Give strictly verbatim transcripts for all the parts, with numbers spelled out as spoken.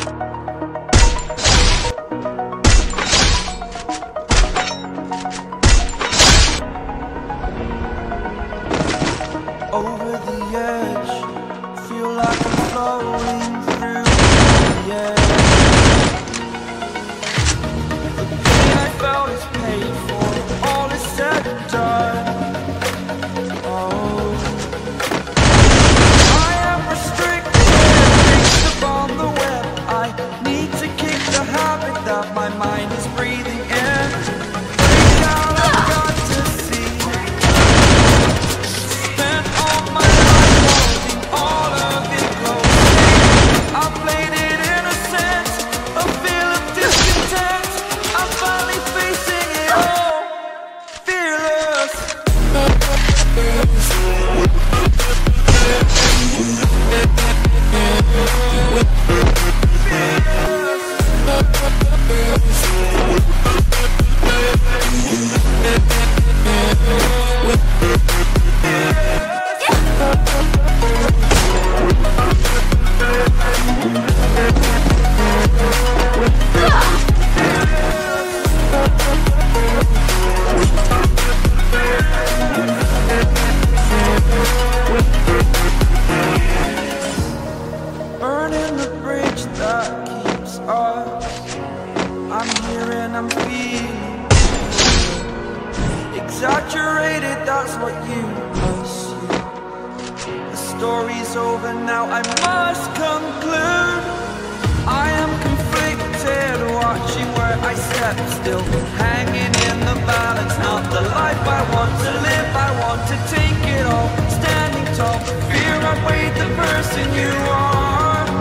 Over the edge, feel like I'm floating through the air. The pain I felt is paid for, all is said and done. Oh, I am restricted, fixed upon the web. I need to kick the habit that my mind is breathing in. Break out, I've got to see. Spent all my life holding all of it closely. I played it innocent, a feel of discontent. I'm finally facing it all, fearless. Burning the bridge that keeps us. I'm here and I'm feeling exaggerated, that's what you assume. The story's over now, I must conclude. I am conflicted, watching where I step, still hanging in the balance. Not the life I want to live, I want to take it all. Standing tall, fear outweighed the person you are.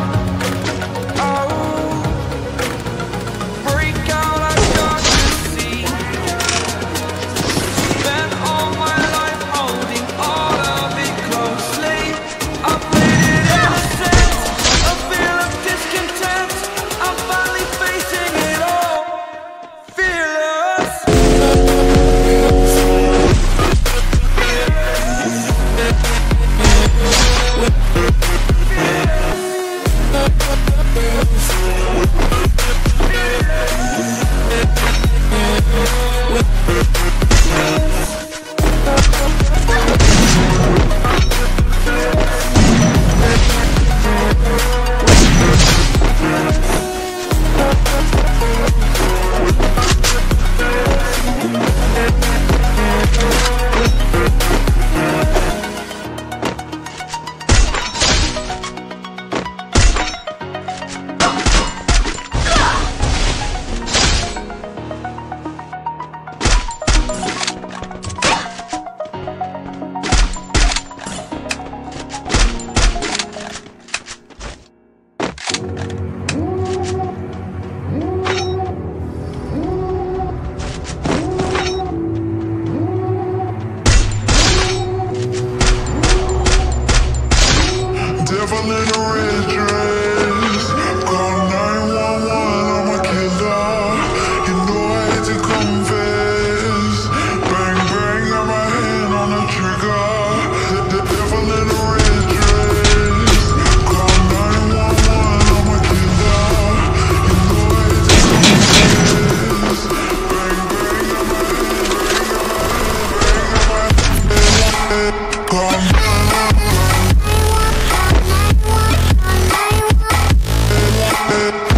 Devil in a red dress, call nine one one, I'm a killer. You know I had to confess. Bang bang, got my hand on the trigger. The, the devil in a red dress, call nine one one, I'm a killer. You know I had to confess. Bang bang, got my hand, bang, got my hand, call nine one one. Yeah.